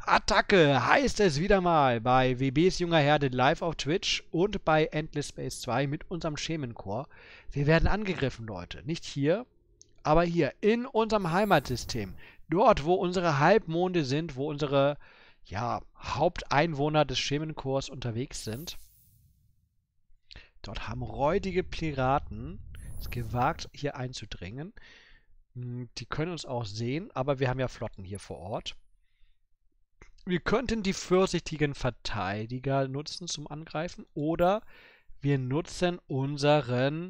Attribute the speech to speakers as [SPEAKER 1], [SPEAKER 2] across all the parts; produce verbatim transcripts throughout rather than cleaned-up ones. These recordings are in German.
[SPEAKER 1] Attacke heißt es wieder mal bei W Bs Junger Herde live auf Twitch und bei Endless Space zwei mit unserem Schemenchor. Wir werden angegriffen, Leute. Nicht hier, aber hier in unserem Heimatsystem. Dort, wo unsere Halbmonde sind, wo unsere ja, Haupteinwohner des Schemenchors unterwegs sind. Dort haben räudige Piraten es gewagt, hier einzudringen. Die können uns auch sehen, aber wir haben ja Flotten hier vor Ort. Wir könnten die vorsichtigen Verteidiger nutzen zum Angreifen oder wir nutzen unseren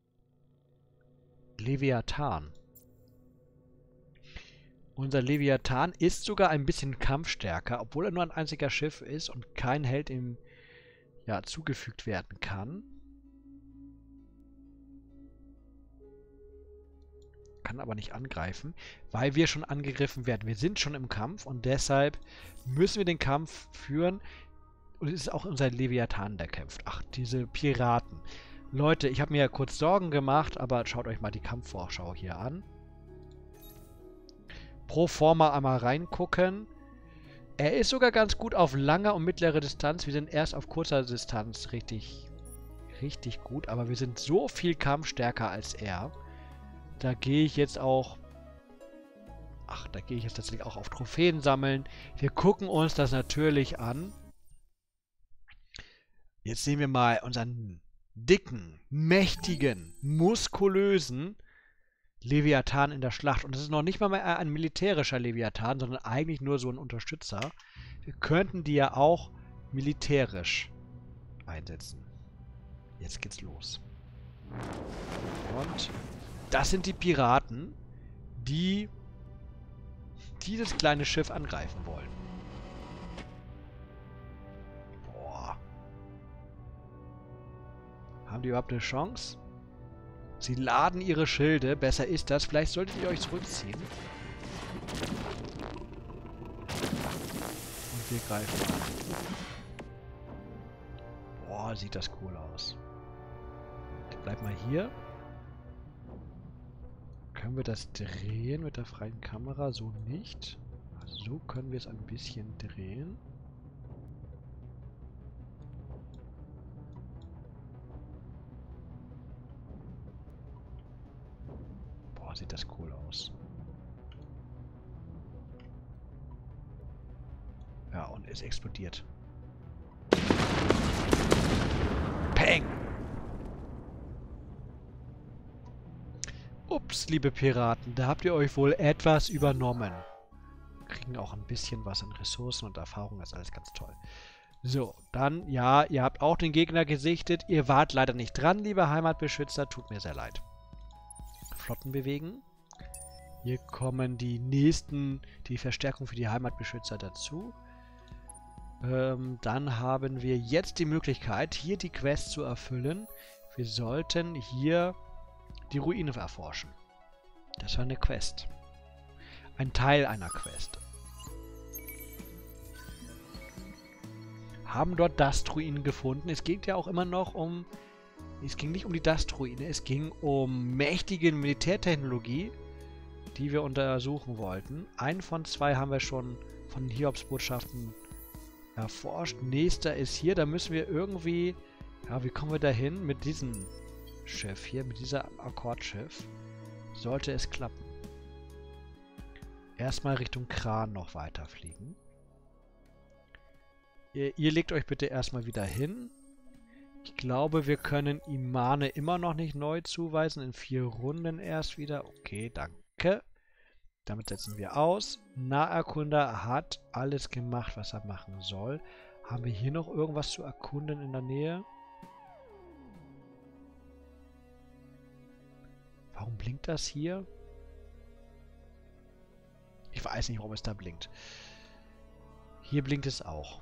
[SPEAKER 1] Leviathan. Unser Leviathan ist sogar ein bisschen kampfstärker, obwohl er nur ein einziger Schiff ist und kein Held ihm ja, zugefügt werden kann. Kann aber nicht angreifen, weil wir schon angegriffen werden. Wir sind schon im Kampf und deshalb müssen wir den Kampf führen. Und es ist auch unser Leviathan, der kämpft. Ach, diese Piraten. Leute, ich habe mir ja kurz Sorgen gemacht, aber schaut euch mal die Kampfvorschau hier an. Pro forma einmal reingucken. Er ist sogar ganz gut auf lange und mittlere Distanz. Wir sind erst auf kurzer Distanz richtig, richtig gut, aber wir sind so viel kampfstärker als er. Da gehe ich jetzt auch... Ach, da gehe ich jetzt tatsächlich auch auf Trophäen sammeln. Wir gucken uns das natürlich an. Jetzt sehen wir mal unseren dicken, mächtigen, muskulösen Leviathan in der Schlacht. Und das ist noch nicht mal mehr ein militärischer Leviathan, sondern eigentlich nur so ein Unterstützer. Wir könnten die ja auch militärisch einsetzen. Jetzt geht's los. Und... das sind die Piraten, die dieses kleine Schiff angreifen wollen. Boah. Haben die überhaupt eine Chance? Sie laden ihre Schilde. Besser ist das. Vielleicht solltet ihr euch zurückziehen. Und wir greifen an. Boah, sieht das cool aus. Bleib mal hier. Können wir das drehen mit der freien Kamera? So nicht. So können wir es ein bisschen drehen. Boah, sieht das cool aus. Ja, und es explodiert. Peng! Ups, liebe Piraten, da habt ihr euch wohl etwas übernommen. Kriegen auch ein bisschen was an Ressourcen und Erfahrung, das ist alles ganz toll. So, dann, ja, ihr habt auch den Gegner gesichtet. Ihr wart leider nicht dran, liebe Heimatbeschützer, tut mir sehr leid. Flotten bewegen. Hier kommen die nächsten, die Verstärkung für die Heimatbeschützer dazu. Ähm, dann haben wir jetzt die Möglichkeit, hier die Quest zu erfüllen. Wir sollten hier... die Ruine erforschen. Das war eine Quest. Ein Teil einer Quest. Haben dort Dust-Ruinen gefunden. Es geht ja auch immer noch um... Es ging nicht um die Dust-Ruine. Es ging um mächtige Militärtechnologie, die wir untersuchen wollten. Einen von zwei haben wir schon von Hiobs-Botschaften erforscht. Nächster ist hier. Da müssen wir irgendwie... Ja, wie kommen wir da hin? Mit diesem... Schiff hier, mit dieser Akkordschiff, sollte es klappen. Erstmal Richtung Kran noch weiterfliegen. Ihr, ihr legt euch bitte erstmal wieder hin. Ich glaube, wir können Imane immer noch nicht neu zuweisen. In vier Runden erst wieder. Okay, danke. Damit setzen wir aus. Naherkunder hat alles gemacht, was er machen soll. Haben wir hier noch irgendwas zu erkunden in der Nähe? Warum blinkt das hier? Ich weiß nicht, warum es da blinkt. Hier blinkt es auch.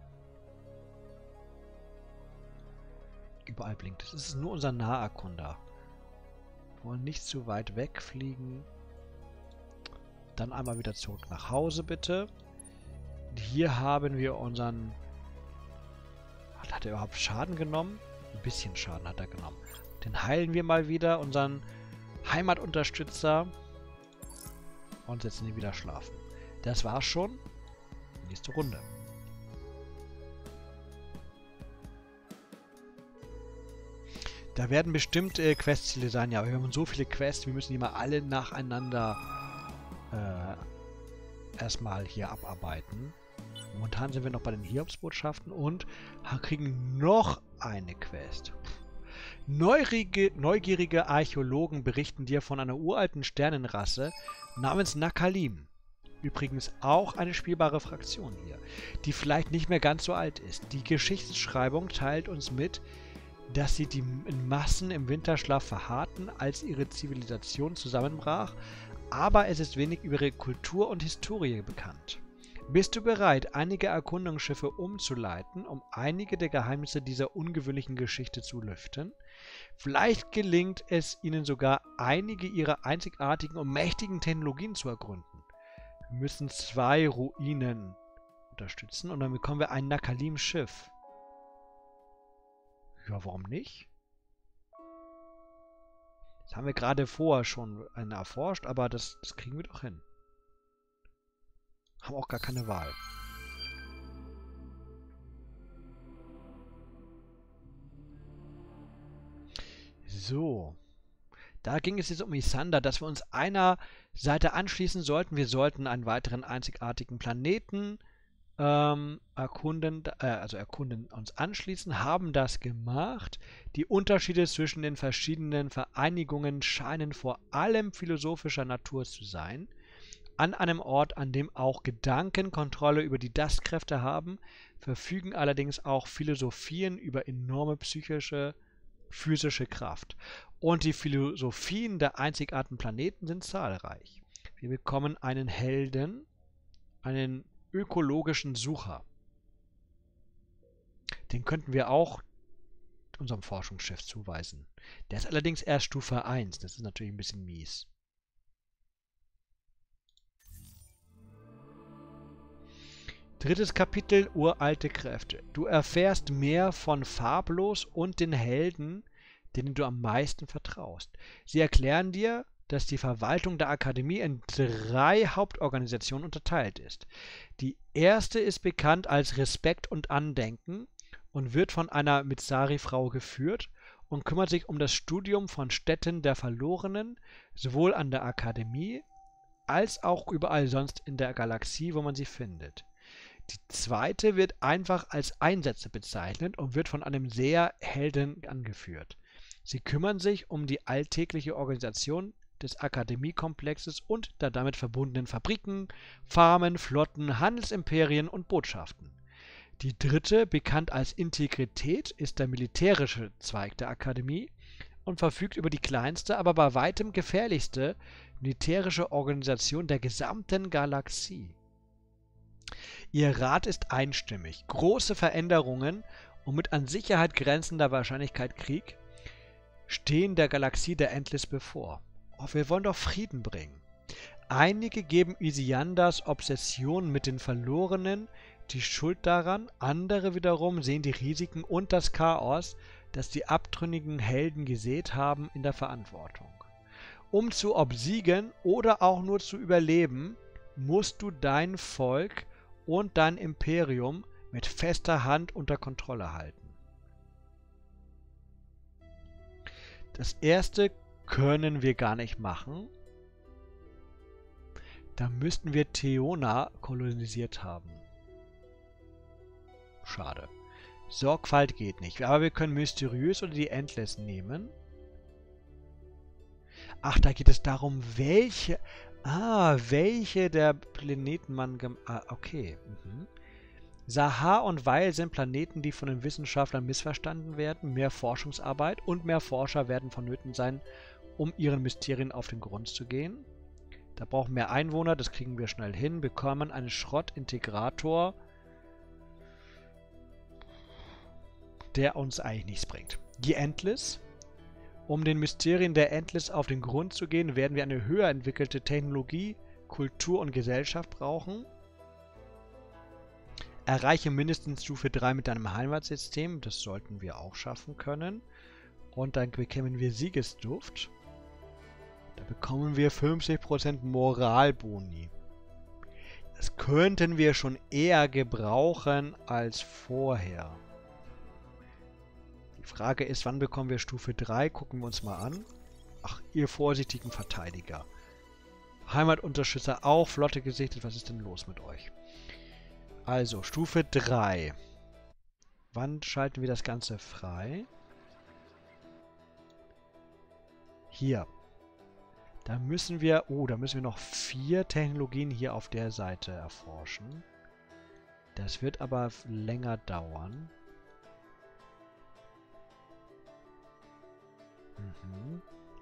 [SPEAKER 1] Überall blinkt es. Es ist nur unser Naherkunder. Wir wollen nicht zu weit wegfliegen. Dann einmal wieder zurück nach Hause, bitte. Und hier haben wir unseren... Hat er überhaupt Schaden genommen? Ein bisschen Schaden hat er genommen. Den heilen wir mal wieder, unseren Heimatunterstützer. Und setzen ihn wieder schlafen. Das war's schon. Nächste Runde. Da werden bestimmt äh, Questziele sein, ja, aber wir haben so viele Quests, wir müssen die mal alle nacheinander äh, erstmal hier abarbeiten. Momentan sind wir noch bei den Hiobsbotschaften und kriegen noch eine Quest. Neugierige, neugierige Archäologen berichten dir von einer uralten Sternenrasse namens Nakalim. Übrigens auch eine spielbare Fraktion hier, die vielleicht nicht mehr ganz so alt ist. Die Geschichtsschreibung teilt uns mit, dass sie die in Massen im Winterschlaf verharrten, als ihre Zivilisation zusammenbrach, aber es ist wenig über ihre Kultur und Historie bekannt. Bist du bereit, einige Erkundungsschiffe umzuleiten, um einige der Geheimnisse dieser ungewöhnlichen Geschichte zu lüften? Vielleicht gelingt es ihnen sogar, einige ihrer einzigartigen und mächtigen Technologien zu ergründen. Wir müssen zwei Ruinen unterstützen und dann bekommen wir ein Nakalim-Schiff. Ja, warum nicht? Das haben wir gerade vorher schon erforscht, aber das, das kriegen wir doch hin. Haben auch gar keine Wahl. So. Da ging es jetzt um Isander, dass wir uns einer Seite anschließen sollten. Wir sollten einen weiteren einzigartigen Planeten ähm, erkunden, äh, also erkunden uns anschließen, haben das gemacht. Die Unterschiede zwischen den verschiedenen Vereinigungen scheinen vor allem philosophischer Natur zu sein. An einem Ort, an dem auch Gedanken Kontrolle über die Das-Kräfte haben, verfügen allerdings auch Philosophien über enorme psychische, physische Kraft. Und die Philosophien der einzigartigen Planeten sind zahlreich. Wir bekommen einen Helden, einen ökologischen Sucher. Den könnten wir auch unserem Forschungschef zuweisen. Der ist allerdings erst Stufe eins. Das ist natürlich ein bisschen mies. Drittes Kapitel, uralte Kräfte. Du erfährst mehr von Farblos und den Helden, denen du am meisten vertraust. Sie erklären dir, dass die Verwaltung der Akademie in drei Hauptorganisationen unterteilt ist. Die erste ist bekannt als Respekt und Andenken und wird von einer Mitsari-Frau geführt und kümmert sich um das Studium von Städten der Verlorenen, sowohl an der Akademie als auch überall sonst in der Galaxie, wo man sie findet. Die zweite wird einfach als Einsätze bezeichnet und wird von einem Seher-Helden angeführt. Sie kümmern sich um die alltägliche Organisation des Akademiekomplexes und der damit verbundenen Fabriken, Farmen, Flotten, Handelsimperien und Botschaften. Die dritte, bekannt als Integrität, ist der militärische Zweig der Akademie und verfügt über die kleinste, aber bei weitem gefährlichste militärische Organisation der gesamten Galaxie. Ihr Rat ist einstimmig. Große Veränderungen und mit an Sicherheit grenzender Wahrscheinlichkeit Krieg stehen der Galaxie der Endless bevor. Oh, wir wollen doch Frieden bringen. Einige geben Isianders Obsession mit den Verlorenen die Schuld daran, andere wiederum sehen die Risiken und das Chaos, das die abtrünnigen Helden gesät haben, in der Verantwortung. Um zu obsiegen oder auch nur zu überleben, musst du dein Volk und dein Imperium mit fester Hand unter Kontrolle halten. Das erste können wir gar nicht machen. Da müssten wir Theona kolonisiert haben. Schade. Sorgfalt geht nicht. Aber wir können mysteriös oder die Endless nehmen. Ach, da geht es darum, welche... Ah, welche der Planeten man... Ah, okay. Mhm. Sahar und Weil sind Planeten, die von den Wissenschaftlern missverstanden werden. Mehr Forschungsarbeit und mehr Forscher werden vonnöten sein, um ihren Mysterien auf den Grund zu gehen. Da brauchen wir mehr Einwohner, das kriegen wir schnell hin. Bekommen einen Schrottintegrator, der uns eigentlich nichts bringt. Die Endless. Um den Mysterien der Endless auf den Grund zu gehen, werden wir eine höher entwickelte Technologie, Kultur und Gesellschaft brauchen. Erreiche mindestens Stufe drei mit deinem Heimatsystem. Das sollten wir auch schaffen können. Und dann bekämen wir Siegesduft. Da bekommen wir fünfzig Prozent Moralboni. Das könnten wir schon eher gebrauchen als vorher. Die Frage ist, wann bekommen wir Stufe drei? Gucken wir uns mal an. Ach, ihr vorsichtigen Verteidiger. Heimatunterstützer auch, Flotte gesichtet. Was ist denn los mit euch? Also, Stufe drei. Wann schalten wir das Ganze frei? Hier. Da müssen wir... Oh, da müssen wir noch vier Technologien hier auf der Seite erforschen. Das wird aber länger dauern. Mhm.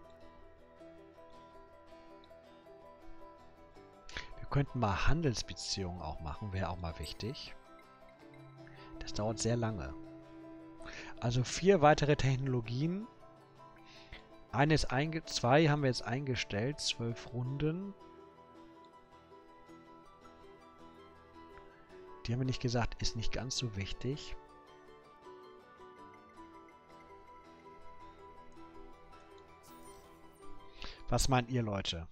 [SPEAKER 1] Wir könnten mal Handelsbeziehungen auch machen, wäre auch mal wichtig. Das dauert sehr lange. Also vier weitere Technologien. Eine ist einge... Zwei haben wir jetzt eingestellt. Zwölf Runden. Die haben wir nicht gesagt, ist nicht ganz so wichtig. Was meint ihr, Leute?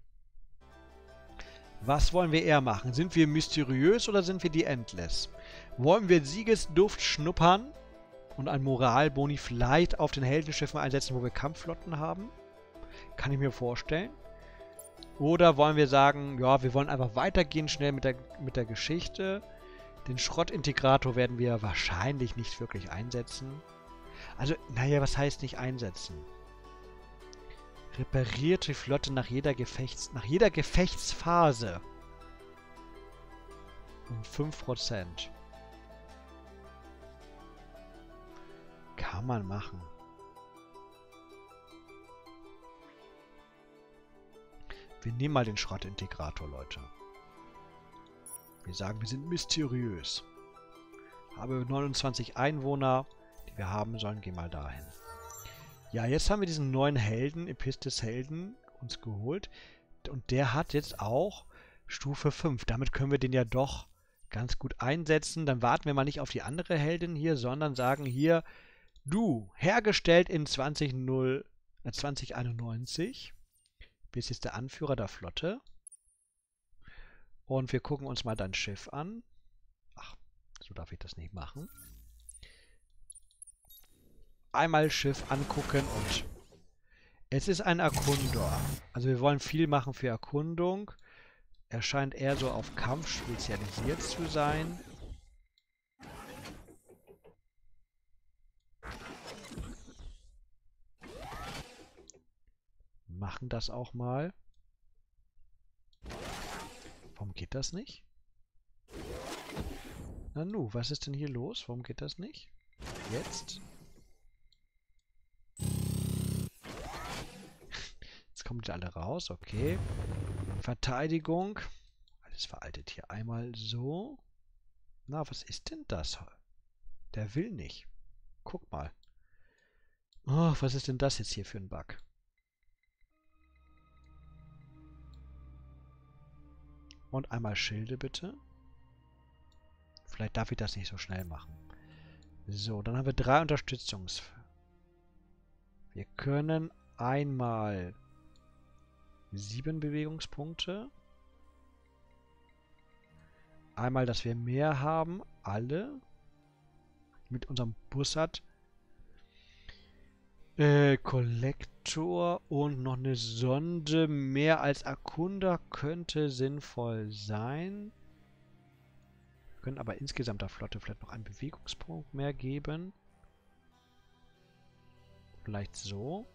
[SPEAKER 1] Was wollen wir eher machen? Sind wir mysteriös oder sind wir die Endless? Wollen wir Siegesduft schnuppern und ein Moralboni vielleicht auf den Heldenschiffen einsetzen, wo wir Kampfflotten haben? Kann ich mir vorstellen. Oder wollen wir sagen, ja, wir wollen einfach weitergehen schnell mit der, mit der Geschichte. Den Schrottintegrator werden wir wahrscheinlich nicht wirklich einsetzen. Also, naja, was heißt nicht einsetzen? Repariert die Flotte nach jeder Gefechts... nach jeder Gefechtsphase. Um fünf Prozent. Kann man machen. Wir nehmen mal den Schrottintegrator, Leute. Wir sagen, wir sind mysteriös. Habe neunundzwanzig Einwohner, die wir haben sollen. Geh mal dahin. Ja, jetzt haben wir diesen neuen Helden, Epistes Helden, uns geholt. Und der hat jetzt auch Stufe fünf. Damit können wir den ja doch ganz gut einsetzen. Dann warten wir mal nicht auf die andere Heldin hier, sondern sagen hier, du, hergestellt in zwanzig null, äh, zwanzig einundneunzig. Bist jetzt der Anführer der Flotte. Und wir gucken uns mal dein Schiff an. Ach, so darf ich das nicht machen. Einmal Schiff angucken und es ist ein Erkundor. Also wir wollen viel machen für Erkundung. Er scheint eher so auf Kampf spezialisiert zu sein. Machen das auch mal. Warum geht das nicht? Nanu, was ist denn hier los? Warum geht das nicht? Jetzt? Jetzt kommen die alle raus, okay. Verteidigung. Alles veraltet hier. Einmal so. Na, was ist denn das? Der will nicht. Guck mal. Oh, was ist denn das jetzt hier für ein Bug? Und einmal Schilde bitte. Vielleicht darf ich das nicht so schnell machen. So, dann haben wir drei Unterstützungs... Wir können einmal sieben Bewegungspunkte. Einmal, dass wir mehr haben. Alle. Mit unserem Bussard. Äh, Kollektor und noch eine Sonde. Mehr als Erkunder könnte sinnvoll sein. Wir können aber insgesamt der Flotte vielleicht noch einen Bewegungspunkt mehr geben. Vielleicht so.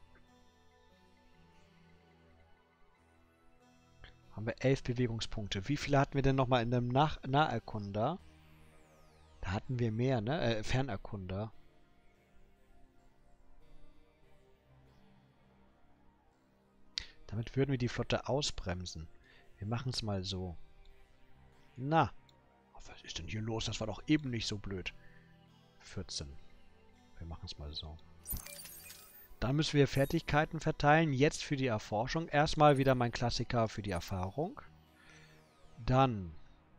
[SPEAKER 1] Haben wir elf Bewegungspunkte. Wie viele hatten wir denn nochmal in dem Nach Naherkunder? Da hatten wir mehr, ne? Äh, Fernerkunder. Damit würden wir die Flotte ausbremsen. Wir machen es mal so. Na. Was ist denn hier los? Das war doch eben nicht so blöd. vierzehn. Wir machen es mal so. Dann müssen wir Fertigkeiten verteilen. Jetzt für die Erforschung. Erstmal wieder mein Klassiker für die Erfahrung. Dann.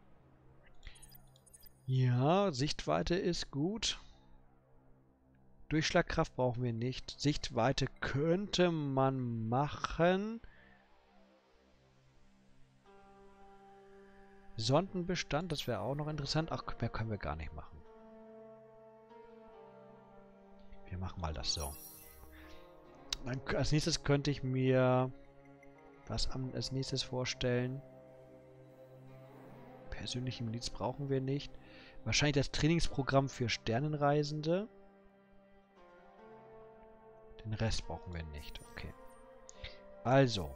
[SPEAKER 1] Ja, Sichtweite ist gut. Durchschlagkraft brauchen wir nicht. Sichtweite könnte man machen. Sondenbestand, das wäre auch noch interessant. Ach, mehr können wir gar nicht machen. Wir machen mal das so. Dann, als nächstes könnte ich mir was am, als nächstes vorstellen. Persönliche Miliz brauchen wir nicht. Wahrscheinlich das Trainingsprogramm für Sternenreisende. Den Rest brauchen wir nicht. Okay. Also.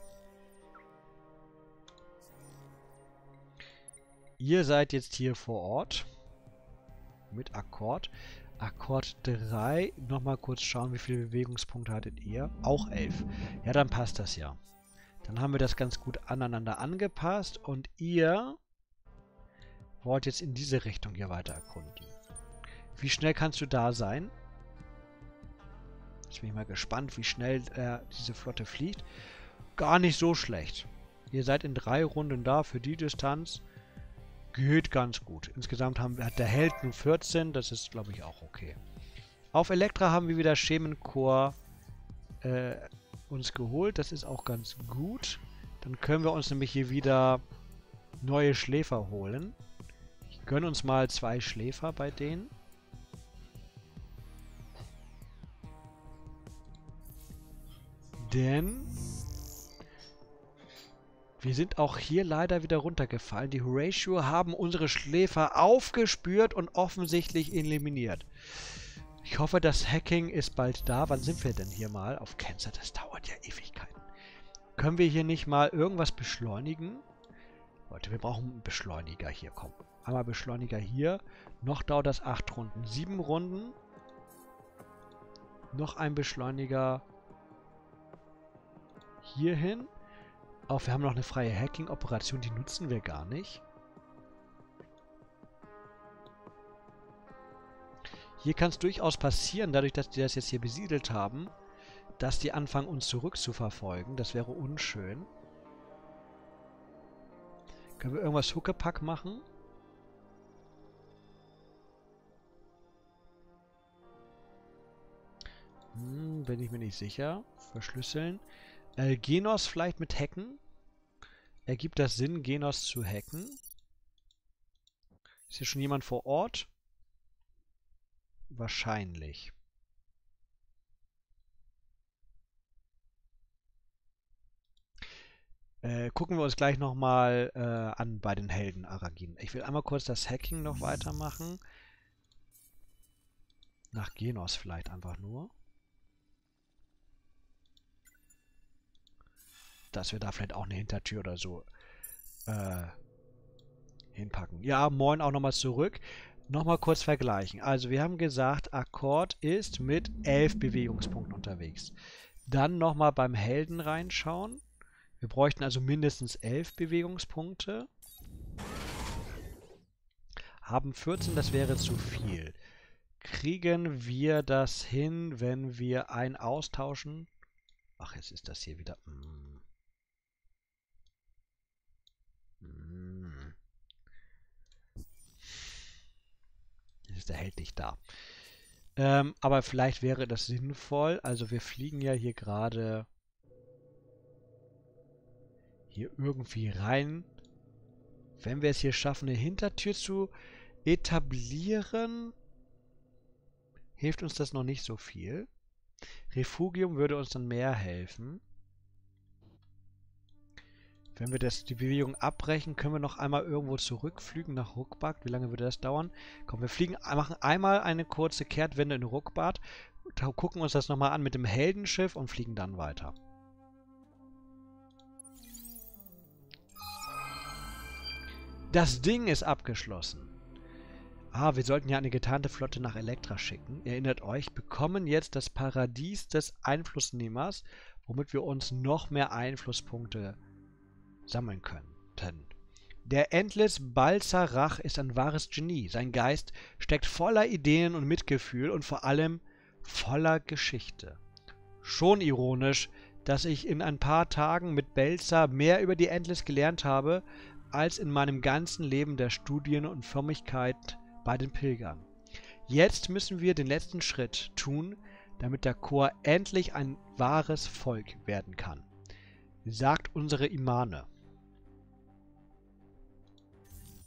[SPEAKER 1] Ihr seid jetzt hier vor Ort. Mit Akkord. Akkord drei. Nochmal kurz schauen, wie viele Bewegungspunkte hattet ihr? Auch elf. Ja, dann passt das ja. Dann haben wir das ganz gut aneinander angepasst. Und ihr wollt jetzt in diese Richtung hier weiter erkunden. Wie schnell kannst du da sein? Jetzt bin ich mal gespannt, wie schnell äh, diese Flotte fliegt. Gar nicht so schlecht. Ihr seid in drei Runden da für die Distanz. Geht ganz gut. Insgesamt haben, hat der Held nur vierzehn. Das ist, glaube ich, auch okay. Auf Elektra haben wir wieder Schemenchor äh, uns geholt. Das ist auch ganz gut. Dann können wir uns nämlich hier wieder neue Schläfer holen. Ich gönne uns mal zwei Schläfer bei denen. Denn wir sind auch hier leider wieder runtergefallen. Die Horatio haben unsere Schläfer aufgespürt und offensichtlich eliminiert. Ich hoffe, das Hacking ist bald da. Wann sind wir denn hier mal? Auf Cancer, das dauert ja Ewigkeiten. Können wir hier nicht mal irgendwas beschleunigen? Leute, wir brauchen einen Beschleuniger hier. Komm, einmal Beschleuniger hier. Noch dauert das acht Runden. Sieben Runden. Noch ein Beschleuniger hierhin. Auch wir haben noch eine freie Hacking-Operation, die nutzen wir gar nicht. Hier kann es durchaus passieren, dadurch, dass die das jetzt hier besiedelt haben, dass die anfangen, uns zurückzuverfolgen. Das wäre unschön. Können wir irgendwas Huckepack machen? Hm, bin ich mir nicht sicher. Verschlüsseln. Äh, Genos vielleicht mit Hacken? Ergibt das Sinn, Genos zu hacken? Ist hier schon jemand vor Ort? Wahrscheinlich. Äh, gucken wir uns gleich nochmal äh, an bei den Helden Aragin. Ich will einmal kurz das Hacking noch weitermachen. Nach Genos vielleicht einfach nur. Dass wir da vielleicht auch eine Hintertür oder so äh, hinpacken. Ja, moin auch nochmal zurück. Nochmal kurz vergleichen. Also wir haben gesagt, Akkord ist mit elf Bewegungspunkten unterwegs. Dann nochmal beim Helden reinschauen. Wir bräuchten also mindestens elf Bewegungspunkte. Haben vierzehn, das wäre zu viel. Kriegen wir das hin, wenn wir ein austauschen? Ach, jetzt ist das hier wieder... Mm. Mm. Jetzt ist der Held nicht da. Ähm, aber vielleicht wäre das sinnvoll. Also wir fliegen ja hier gerade hier irgendwie rein. Wenn wir es hier schaffen, eine Hintertür zu etablieren, hilft uns das noch nicht so viel. Refugium würde uns dann mehr helfen. Wenn wir das, die Bewegung abbrechen, können wir noch einmal irgendwo zurückfliegen nach Ruckbad. Wie lange würde das dauern? Komm, wir fliegen, machen einmal eine kurze Kehrtwende in Ruckbad, gucken uns das nochmal an mit dem Heldenschiff und fliegen dann weiter. Das Ding ist abgeschlossen. Ah, wir sollten ja eine getarnte Flotte nach Elektra schicken. Erinnert euch, bekommen jetzt das Paradies des Einflussnehmers, womit wir uns noch mehr Einflusspunkte sammeln könnten. Der Endless Balzarach ist ein wahres Genie. Sein Geist steckt voller Ideen und Mitgefühl und vor allem voller Geschichte. Schon ironisch, dass ich in ein paar Tagen mit Belzer mehr über die Endless gelernt habe, als in meinem ganzen Leben der Studien und Frömmigkeit bei den Pilgern. Jetzt müssen wir den letzten Schritt tun, damit der Chor endlich ein wahres Volk werden kann, sagt unsere Imane.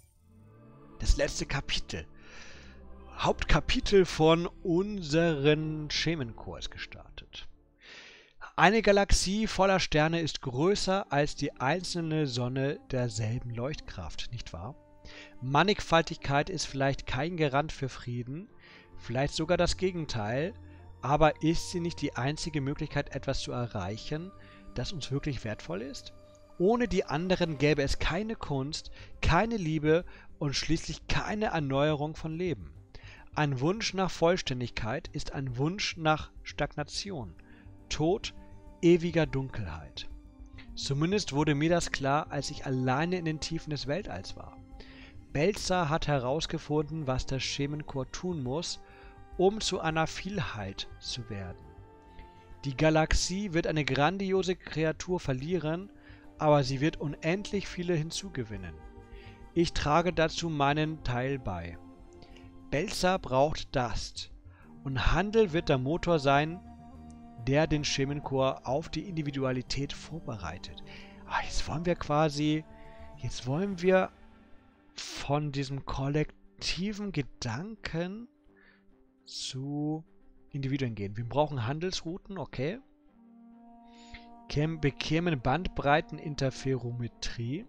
[SPEAKER 1] Das letzte Kapitel. Hauptkapitel von unseren Schemenchor gestartet. Eine Galaxie voller Sterne ist größer als die einzelne Sonne derselben Leuchtkraft, nicht wahr? Mannigfaltigkeit ist vielleicht kein Garant für Frieden, vielleicht sogar das Gegenteil, aber ist sie nicht die einzige Möglichkeit, etwas zu erreichen, das uns wirklich wertvoll ist? Ohne die anderen gäbe es keine Kunst, keine Liebe und schließlich keine Erneuerung von Leben. Ein Wunsch nach Vollständigkeit ist ein Wunsch nach Stagnation, Tod, ewiger Dunkelheit. Zumindest wurde mir das klar, als ich alleine in den Tiefen des Weltalls war. Belzar hat herausgefunden, was der Schemenchor tun muss, um zu einer Vielheit zu werden. Die Galaxie wird eine grandiose Kreatur verlieren, aber sie wird unendlich viele hinzugewinnen. Ich trage dazu meinen Teil bei. Belzar braucht Dust, und Handel wird der Motor sein, der den Schemenchor auf die Individualität vorbereitet. Ah, jetzt wollen wir quasi, jetzt wollen wir von diesem kollektiven Gedanken zu Individuen gehen. Wir brauchen Handelsrouten, okay. Käm, bekämen Bandbreiteninterferometrie.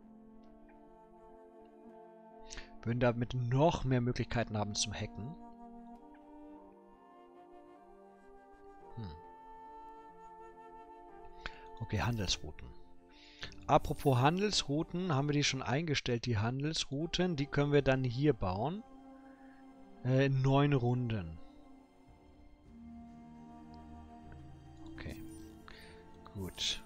[SPEAKER 1] Würden damit noch mehr Möglichkeiten haben zum Hacken. Hm. Okay, Handelsrouten. Apropos Handelsrouten, haben wir die schon eingestellt, die Handelsrouten. Die können wir dann hier bauen. Äh, in neun Runden. Okay. Gut.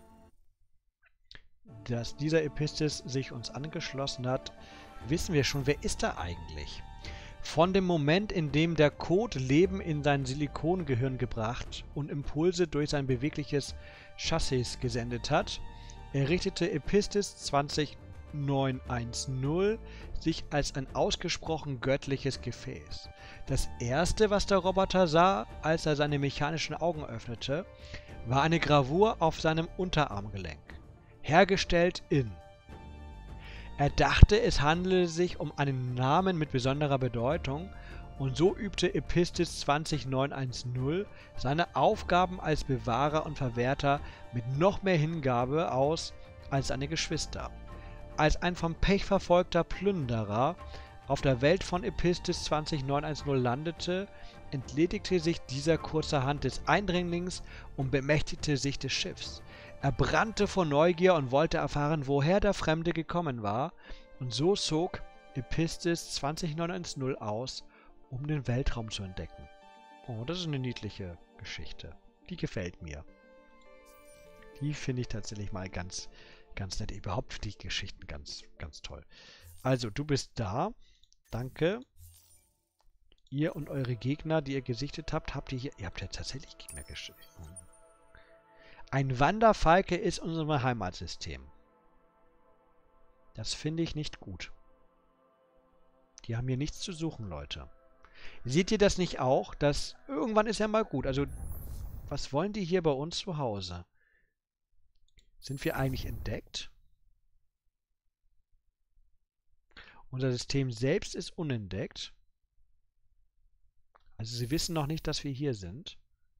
[SPEAKER 1] Dass dieser Epistis sich uns angeschlossen hat, wissen wir schon. Wer ist er eigentlich? Von dem Moment, in dem der Code Leben in sein Silikongehirn gebracht und Impulse durch sein bewegliches Chassis gesendet hat, errichtete Epistis zwanzig neunhundertzehn sich als ein ausgesprochen göttliches Gefäß. Das erste, was der Roboter sah, als er seine mechanischen Augen öffnete, war eine Gravur auf seinem Unterarmgelenk. Hergestellt in. Er dachte, es handele sich um einen Namen mit besonderer Bedeutung, und so übte Epistis zwanzig neunhundertzehn seine Aufgaben als Bewahrer und Verwerter mit noch mehr Hingabe aus als seine Geschwister. Als ein vom Pech verfolgter Plünderer auf der Welt von Epistis zwanzig neunhundertzehn landete, entledigte sich dieser kurzerhand des Eindringlings und bemächtigte sich des Schiffs. Er brannte vor Neugier und wollte erfahren, woher der Fremde gekommen war, und so zog Epistis zwanzig neunhundertzehn aus, um den Weltraum zu entdecken. Oh, das ist eine niedliche Geschichte. Die gefällt mir. Die finde ich tatsächlich mal ganz, ganz nett. Überhaupt die Geschichten ganz, ganz toll. Also, du bist da. Danke. Ihr und eure Gegner, die ihr gesichtet habt, habt ihr hier... Ihr habt ja tatsächlich Gegner geschickt. Ein Wanderfalke ist unser Heimatsystem. Das finde ich nicht gut. Die haben hier nichts zu suchen, Leute. Seht ihr das nicht auch? Dass irgendwann ist ja mal gut. Also, was wollen die hier bei uns zu Hause? Sind wir eigentlich entdeckt? Unser System selbst ist unentdeckt. Also sie wissen noch nicht, dass wir hier sind.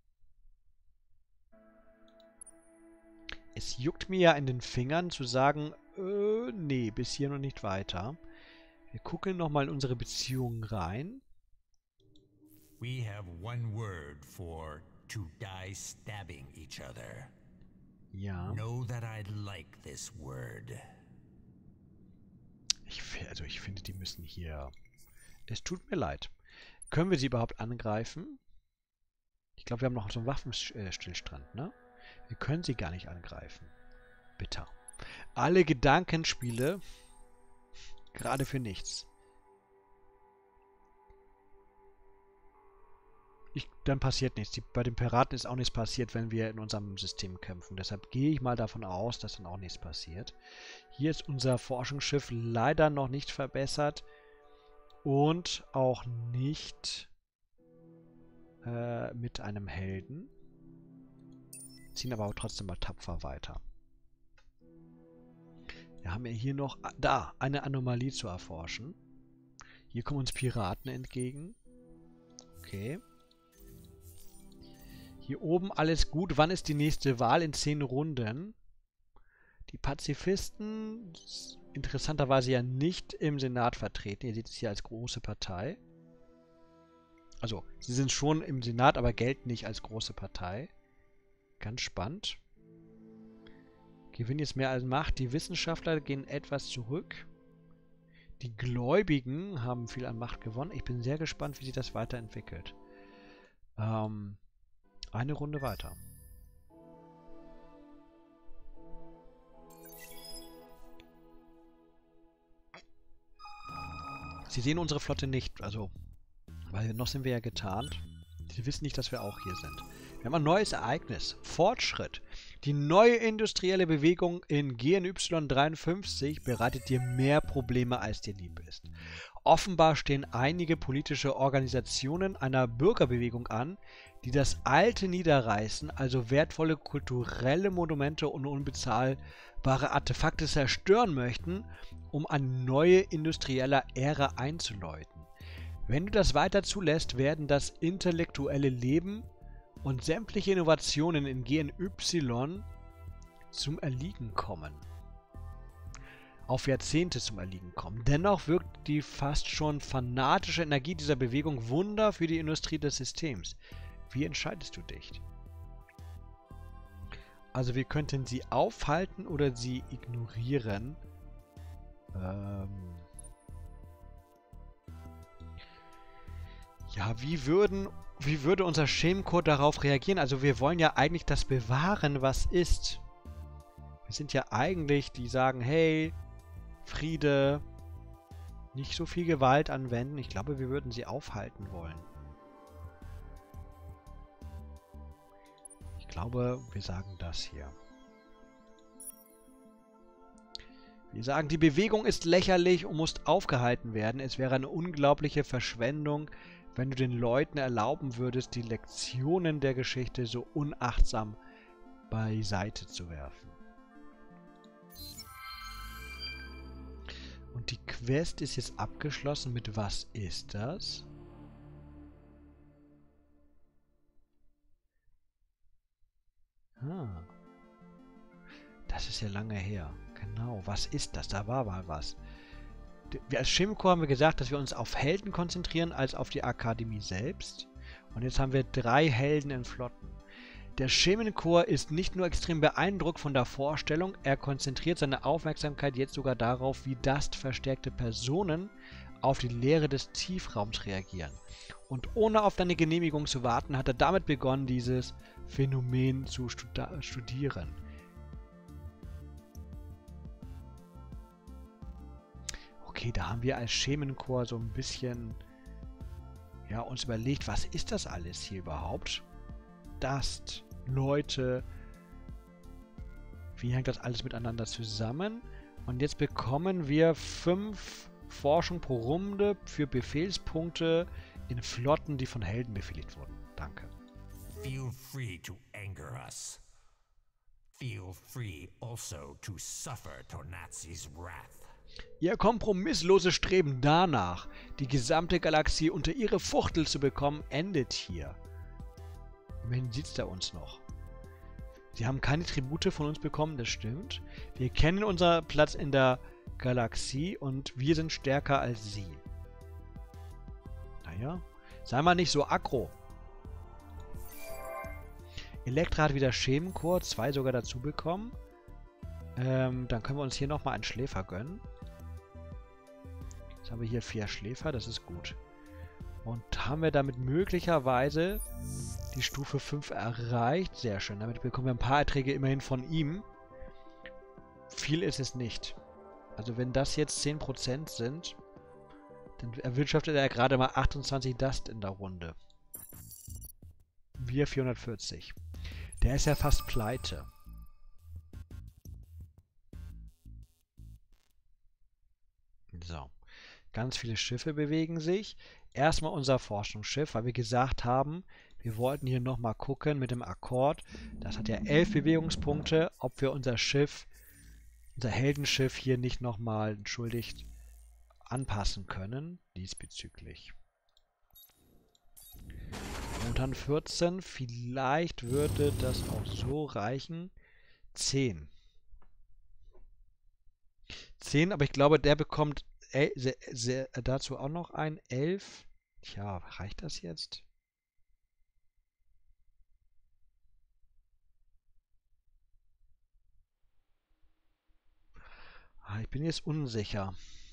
[SPEAKER 1] Es juckt mir ja in den Fingern zu sagen, äh, nee, bis hier noch nicht weiter. Wir gucken nochmal in unsere Beziehungen rein.
[SPEAKER 2] We have one word for to die stabbing each other.
[SPEAKER 1] Ja.
[SPEAKER 2] Know that I like this word.
[SPEAKER 1] Ich, also ich finde, die müssen hier... Es tut mir leid. Können wir sie überhaupt angreifen? Ich glaube, wir haben noch so einen Waffenstillstand, ne? Wir können sie gar nicht angreifen. Bitter. Alle Gedankenspiele, gerade für nichts. Ich, dann passiert nichts. Die, bei den Piraten ist auch nichts passiert, wenn wir in unserem System kämpfen. Deshalb gehe ich mal davon aus, dass dann auch nichts passiert. Hier ist unser Forschungsschiff leider noch nicht verbessert. Und auch nicht äh, mit einem Helden. Ziehen aber auch trotzdem mal tapfer weiter. Wir haben ja hier noch, da, eine Anomalie zu erforschen. Hier kommen uns Piraten entgegen. Okay. Hier oben alles gut. Wann ist die nächste Wahl? In zehn Runden. Die Pazifisten, interessanterweise ja nicht im Senat vertreten. Ihr seht es hier als große Partei. Also, sie sind schon im Senat, aber gelten nicht als große Partei. Ganz spannend. Gewinn jetzt mehr als Macht. Die Wissenschaftler gehen etwas zurück. Die Gläubigen haben viel an Macht gewonnen. Ich bin sehr gespannt, wie sich das weiterentwickelt. Ähm, eine Runde weiter. Sie sehen unsere Flotte nicht, also, weil noch sind wir ja getarnt. Sie wissen nicht, dass wir auch hier sind. Wir haben ein neues Ereignis. Fortschritt. Die neue industrielle Bewegung in G N Y dreiundfünfzig bereitet dir mehr Probleme, als dir lieb ist. Offenbar stehen einige politische Organisationen einer Bürgerbewegung an, die das Alte niederreißen, also wertvolle kulturelle Monumente und unbezahlbare Artefakte zerstören möchten, um eine neue industrielle Ära einzuläuten. Wenn du das weiter zulässt, werden das intellektuelle Leben und sämtliche Innovationen in G N Y zum Erliegen kommen. Auf Jahrzehnte zum Erliegen kommen. Dennoch wirkt die fast schon fanatische Energie dieser Bewegung Wunder für die Industrie des Systems. Wie entscheidest du dich? Also wir könnten sie aufhalten oder sie ignorieren. Ähm ja, wie würden... Wie würde unser Schemencode darauf reagieren? Also wir wollen ja eigentlich das bewahren, was ist. Wir sind ja eigentlich, die sagen, hey, Friede, nicht so viel Gewalt anwenden. Ich glaube, wir würden sie aufhalten wollen. Ich glaube, wir sagen das hier. Wir sagen, die Bewegung ist lächerlich und muss aufgehalten werden. Es wäre eine unglaubliche Verschwendung, wenn du den Leuten erlauben würdest, die Lektionen der Geschichte so unachtsam beiseite zu werfen. Und die Quest ist jetzt abgeschlossen. Mit was ist das? Ah. Das ist ja lange her. Genau, was ist das? Da war mal was. Wir als Schemenkorps haben wir gesagt, dass wir uns auf Helden konzentrieren, als auf die Akademie selbst. Und jetzt haben wir drei Helden in Flotten. Der Schemenkorps ist nicht nur extrem beeindruckt von der Vorstellung, er konzentriert seine Aufmerksamkeit jetzt sogar darauf, wie Dust-verstärkte Personen auf die Leere des Tiefraums reagieren. Und ohne auf deine Genehmigung zu warten, hat er damit begonnen, dieses Phänomen zu studieren. Okay, da haben wir als Schemenkorps so ein bisschen ja, uns überlegt, was ist das alles hier überhaupt? Dust, Leute, wie hängt das alles miteinander zusammen? Und jetzt bekommen wir fünf Forschung pro Runde für Befehlspunkte in Flotten, die von Helden befehligt wurden. Danke.
[SPEAKER 2] Feel free to anger us. Feel free also to suffer Tornazi's wrath.
[SPEAKER 1] Ihr kompromissloses Streben danach, die gesamte Galaxie unter ihre Fuchtel zu bekommen, endet hier. Immerhin sieht er uns noch. Sie haben keine Tribute von uns bekommen, das stimmt. Wir kennen unseren Platz in der Galaxie und wir sind stärker als sie. Naja, sei mal nicht so aggro. Elektra hat wieder Schemenkorps, zwei sogar dazu bekommen. Ähm, dann können wir uns hier nochmal einen Schläfer gönnen. Jetzt haben wir hier vier Schläfer, das ist gut. Und haben wir damit möglicherweise die Stufe fünf erreicht. Sehr schön, damit bekommen wir ein paar Erträge immerhin von ihm. Viel ist es nicht. Also wenn das jetzt zehn Prozent sind, dann erwirtschaftet er gerade mal achtundzwanzig Dust in der Runde. Wir vierhundertvierzig. Der ist ja fast pleite. So. Ganz viele Schiffe bewegen sich. Erstmal unser Forschungsschiff, weil wir gesagt haben, wir wollten hier nochmal gucken mit dem Akkord. Das hat ja elf Bewegungspunkte, ob wir unser Schiff, unser Heldenschiff hier nicht nochmal, entschuldigt, anpassen können diesbezüglich. Momentan vierzehn, vielleicht würde das auch so reichen. zehn. zehn, aber ich glaube, der bekommt el sehr, sehr, dazu auch noch ein elf. Tja, reicht das jetzt? Ah, ich bin jetzt unsicher.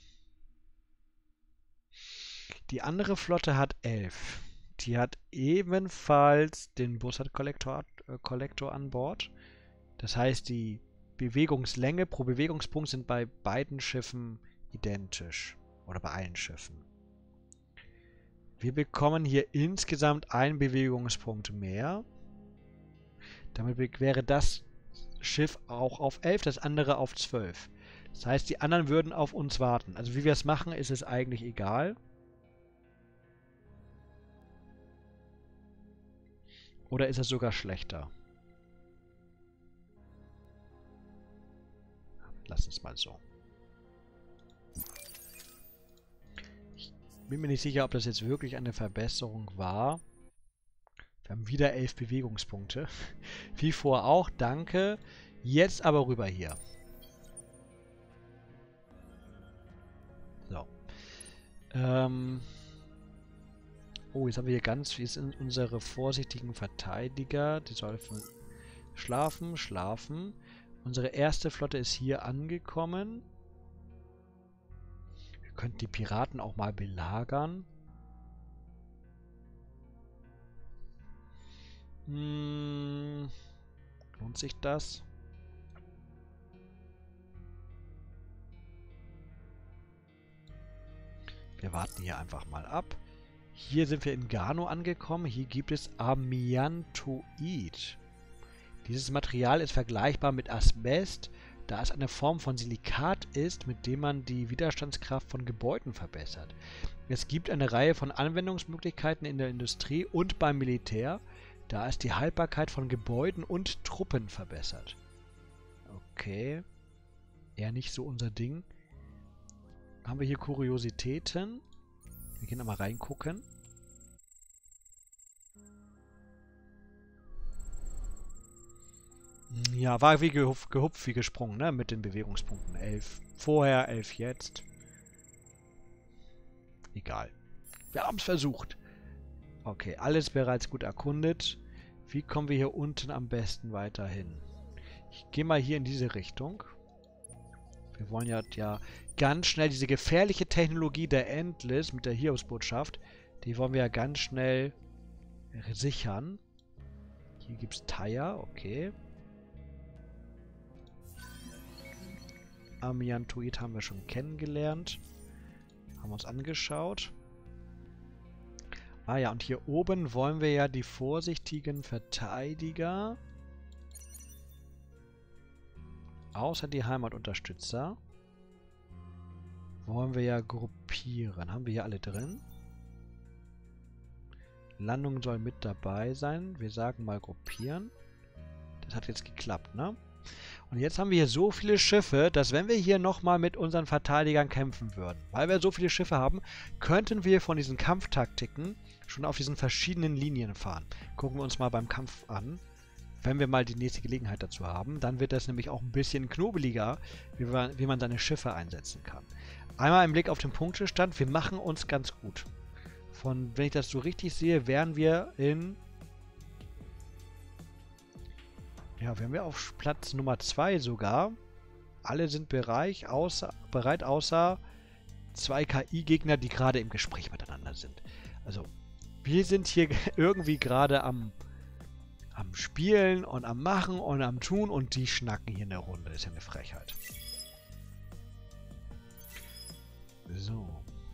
[SPEAKER 1] Die andere Flotte hat elf. Die hat ebenfalls den Bussard-Kollektor äh, Kollektor an Bord. Das heißt, die Bewegungslänge pro Bewegungspunkt sind bei beiden Schiffen identisch. Oder bei allen Schiffen. Wir bekommen hier insgesamt einen Bewegungspunkt mehr. Damit wäre das Schiff auch auf elf, das andere auf zwölf. Das heißt, die anderen würden auf uns warten. Also wie wir es machen, ist es eigentlich egal. Oder ist es sogar schlechter? Lass es mal so. Ich bin mir nicht sicher, ob das jetzt wirklich eine Verbesserung war. Wir haben wieder elf Bewegungspunkte. Wie vor auch, danke. Jetzt aber rüber hier. So. Ähm... Oh, jetzt haben wir hier ganz, wie sind unsere vorsichtigen Verteidiger. Die sollen schlafen, schlafen. Unsere erste Flotte ist hier angekommen. Wir könnten die Piraten auch mal belagern. Hm, lohnt sich das? Wir warten hier einfach mal ab. Hier sind wir in Gano angekommen. Hier gibt es Amiantoid. Dieses Material ist vergleichbar mit Asbest, da es eine Form von Silikat ist, mit dem man die Widerstandskraft von Gebäuden verbessert. Es gibt eine Reihe von Anwendungsmöglichkeiten in der Industrie und beim Militär, da es die Haltbarkeit von Gebäuden und Truppen verbessert. Okay. Eher nicht so unser Ding. Haben wir hier Kuriositäten? Wir gehen einmal reingucken. Ja, war wie gehupft, gehupft wie gesprungen, ne? Mit den Bewegungspunkten. elf vorher, elf jetzt. Egal. Wir haben es versucht. Okay, alles bereits gut erkundet. Wie kommen wir hier unten am besten weiter hin? Ich gehe mal hier in diese Richtung. Wir wollen ja, ja ganz schnell diese gefährliche Technologie der Endless mit der Hiobsbotschaft, die wollen wir ja ganz schnell sichern. Hier gibt es Taya, okay. Amiantoid haben wir schon kennengelernt. Haben wir uns angeschaut. Ah ja, und hier oben wollen wir ja die vorsichtigen Verteidiger. Außer die Heimatunterstützer. Wollen wir ja gruppieren. Haben wir hier alle drin? Landung soll mit dabei sein. Wir sagen mal gruppieren. Das hat jetzt geklappt, ne? Und jetzt haben wir hier so viele Schiffe, dass wenn wir hier nochmal mit unseren Verteidigern kämpfen würden, weil wir so viele Schiffe haben, könnten wir von diesen Kampftaktiken schon auf diesen verschiedenen Linien fahren. Gucken wir uns mal beim Kampf an. Wenn wir mal die nächste Gelegenheit dazu haben, dann wird das nämlich auch ein bisschen knobeliger, wie man, wie man seine Schiffe einsetzen kann. Einmal ein Blick auf den Punktestand. Wir machen uns ganz gut. Von, wenn ich das so richtig sehe, wären wir in... Ja, wären wir auf Platz Nummer zwei sogar. Alle sind bereit, außer, bereit, außer zwei K I-Gegner, die gerade im Gespräch miteinander sind. Also, wir sind hier irgendwie gerade am... am Spielen und am Machen und am Tun und die schnacken hier in der Runde. Das ist ja eine Frechheit. So.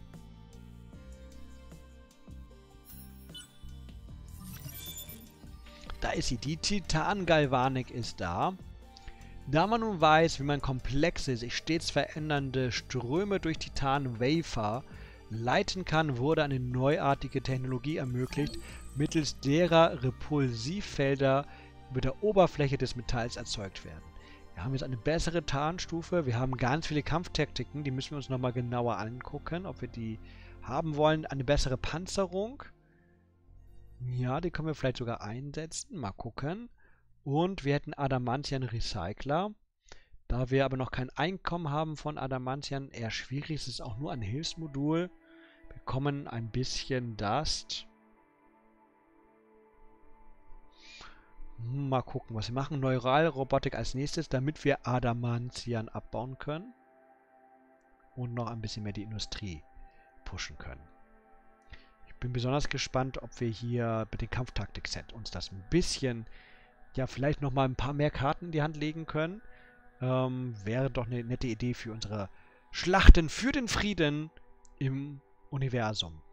[SPEAKER 1] Da ist sie. Die Titan-Galvanik ist da. Da man nun weiß, wie man komplexe, sich stets verändernde Ströme durch Titan-Wafer leiten kann, wurde eine neuartige Technologie ermöglicht, mittels derer Repulsivfelder über der Oberfläche des Metalls erzeugt werden. Wir haben jetzt eine bessere Tarnstufe. Wir haben ganz viele Kampftaktiken. Die müssen wir uns nochmal genauer angucken, ob wir die haben wollen. Eine bessere Panzerung. Ja, die können wir vielleicht sogar einsetzen. Mal gucken. Und wir hätten Adamantian Recycler. Da wir aber noch kein Einkommen haben von Adamantian, eher schwierig. Es ist auch nur ein Hilfsmodul. Wir bekommen ein bisschen Dust. Mal gucken, was wir machen. Neuralrobotik als nächstes, damit wir Adamantian abbauen können. Und noch ein bisschen mehr die Industrie pushen können. Ich bin besonders gespannt, ob wir hier mit dem Kampftaktik-Set uns das ein bisschen, ja, vielleicht nochmal ein paar mehr Karten in die Hand legen können. Ähm, wäre doch eine nette Idee für unsere Schlachten für den Frieden im Universum.